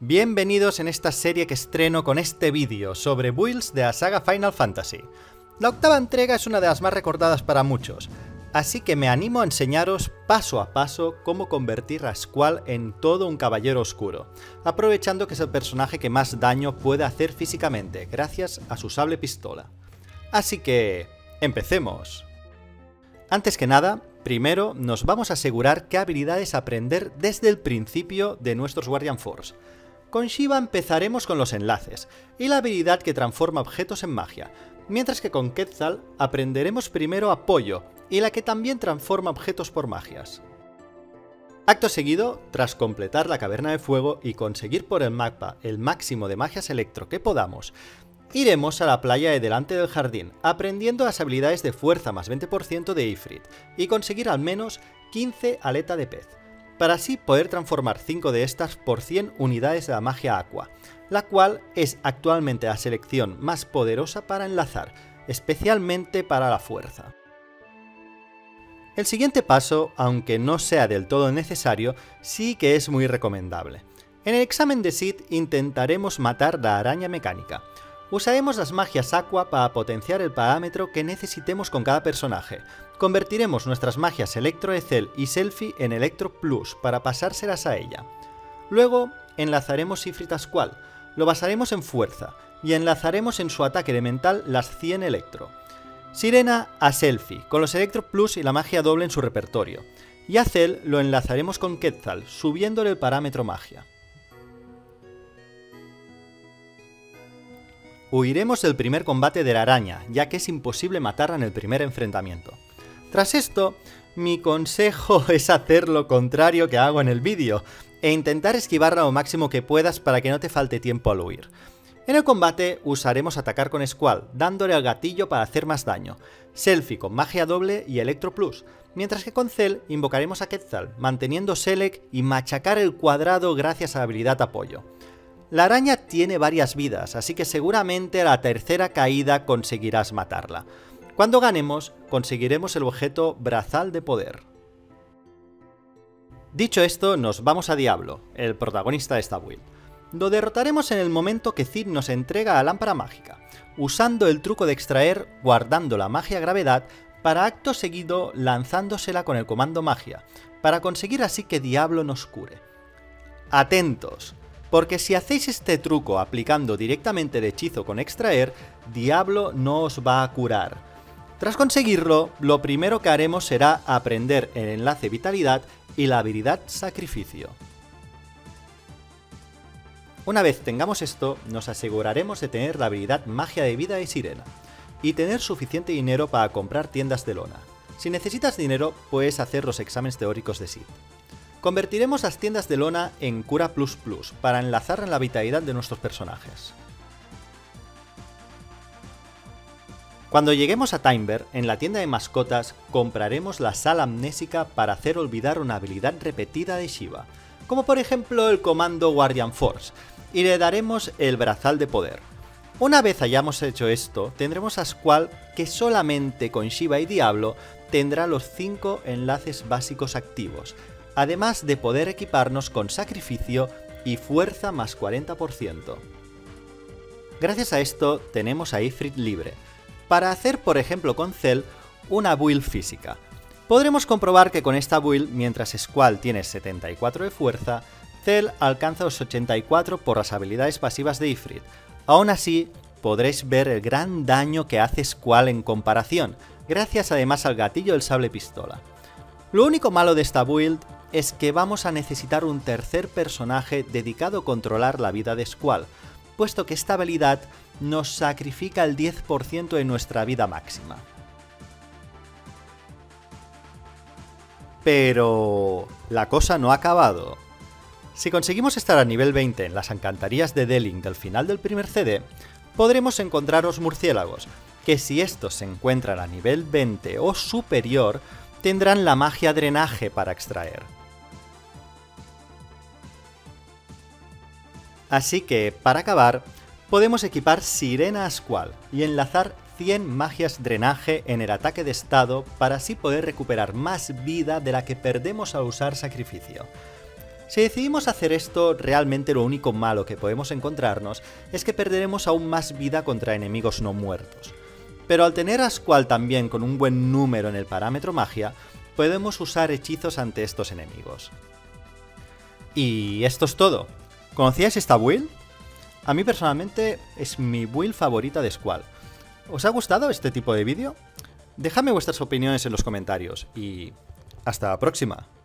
Bienvenidos en esta serie que estreno con este vídeo sobre builds de la saga Final Fantasy. La octava entrega es una de las más recordadas para muchos, así que me animo a enseñaros paso a paso cómo convertir a Squall en todo un caballero oscuro, aprovechando que es el personaje que más daño puede hacer físicamente, gracias a su sable pistola. Así que... ¡empecemos! Antes que nada, primero nos vamos a asegurar qué habilidades aprender desde el principio de nuestros Guardian Force. Con Shiva empezaremos con los enlaces, y la habilidad que transforma objetos en magia, mientras que con Quetzal aprenderemos primero apoyo, y la que también transforma objetos por magias. Acto seguido, tras completar la caverna de fuego y conseguir por el mapa el máximo de magias electro que podamos, iremos a la playa de delante del jardín, aprendiendo las habilidades de fuerza más 20% de Ifrit, y conseguir al menos 15 aleta de pez, para así poder transformar 5 de estas por 100 unidades de la magia Aqua, la cual es actualmente la selección más poderosa para enlazar, especialmente para la fuerza. El siguiente paso, aunque no sea del todo necesario, sí que es muy recomendable. En el examen de Sid intentaremos matar la araña mecánica. Usaremos las magias Aqua para potenciar el parámetro que necesitemos con cada personaje. Convertiremos nuestras magias Electro de Cell y Selfie en Electro Plus para pasárselas a ella. Luego enlazaremos Ifrit a Squall, lo basaremos en fuerza y enlazaremos en su ataque elemental las 100 Electro. Sirena a Selfie, con los Electro Plus y la magia doble en su repertorio. Y a Cell lo enlazaremos con Quetzal, subiéndole el parámetro magia. Huiremos del primer combate de la araña, ya que es imposible matarla en el primer enfrentamiento. Tras esto, mi consejo es hacer lo contrario que hago en el vídeo, e intentar esquivarla lo máximo que puedas para que no te falte tiempo al huir. En el combate usaremos atacar con Squall, dándole al gatillo para hacer más daño, Selfie con magia doble y Electro Plus, mientras que con Cell invocaremos a Quetzal, manteniendo Select y machacar el cuadrado gracias a la habilidad apoyo. La araña tiene varias vidas, así que seguramente a la tercera caída conseguirás matarla. Cuando ganemos, conseguiremos el objeto Brazal de Poder. Dicho esto, nos vamos a Diablo, el protagonista de esta build. Lo derrotaremos en el momento que Cid nos entrega la lámpara mágica, usando el truco de extraer guardando la magia gravedad para acto seguido lanzándosela con el comando magia, para conseguir así que Diablo nos cure. Atentos, porque si hacéis este truco aplicando directamente el hechizo con extraer, Diablo no os va a curar. Tras conseguirlo, lo primero que haremos será aprender el enlace vitalidad y la habilidad sacrificio. Una vez tengamos esto, nos aseguraremos de tener la habilidad magia de vida de Sirena, y tener suficiente dinero para comprar tiendas de lona. Si necesitas dinero, puedes hacer los exámenes teóricos de Sid. Convertiremos las tiendas de lona en Cura Plus Plus, para enlazar en la vitalidad de nuestros personajes. Cuando lleguemos a Timber, en la tienda de mascotas, compraremos la sala amnésica para hacer olvidar una habilidad repetida de Shiva, como por ejemplo el comando Guardian Force, y le daremos el Brazal de Poder. Una vez hayamos hecho esto, tendremos a Squall que solamente con Shiva y Diablo tendrá los 5 enlaces básicos activos, además de poder equiparnos con sacrificio y fuerza más 40%. Gracias a esto tenemos a Ifrit libre, para hacer por ejemplo con Cell una build física. Podremos comprobar que con esta build, mientras Squall tiene 74 de fuerza, Cell alcanza los 84 por las habilidades pasivas de Ifrit. Aún así, podréis ver el gran daño que hace Squall en comparación, gracias además al gatillo del sable pistola. Lo único malo de esta build es que vamos a necesitar un tercer personaje dedicado a controlar la vida de Squall, puesto que esta habilidad nos sacrifica el 10% de nuestra vida máxima. Pero... la cosa no ha acabado. Si conseguimos estar a nivel 20 en las alcantarillas de Deling del final del primer CD, podremos encontrar los murciélagos, que si estos se encuentran a nivel 20 o superior, tendrán la magia drenaje para extraer. Así que, para acabar, podemos equipar Sirena a Squall y enlazar 100 magias drenaje en el ataque de estado para así poder recuperar más vida de la que perdemos al usar sacrificio. Si decidimos hacer esto, realmente lo único malo que podemos encontrarnos es que perderemos aún más vida contra enemigos no muertos. Pero al tener a Squall también con un buen número en el parámetro magia, podemos usar hechizos ante estos enemigos. Y esto es todo. ¿Conocíais esta build? A mí personalmente es mi build favorita de Squall. ¿Os ha gustado este tipo de vídeo? Dejadme vuestras opiniones en los comentarios y hasta la próxima.